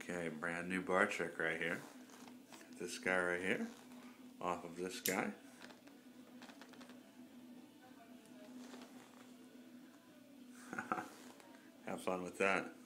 Okay, brand new bar trick right here. This guy right here, off of this guy. Have fun with that.